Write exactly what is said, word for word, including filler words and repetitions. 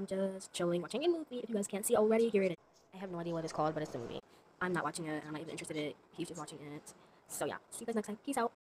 I'm just chilling, watching a movie. If you guys can't see already, here it is. I have no idea what it's called, but it's the movie. I'm not watching it. I'm not even interested in it. He's just watching it. So yeah, see you guys next time. Peace out.